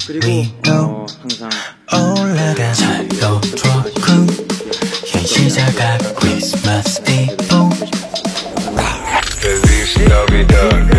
위로 항상 올라가 차도 좋고 현시자가 크리스마스 이브 Feliz Navidad.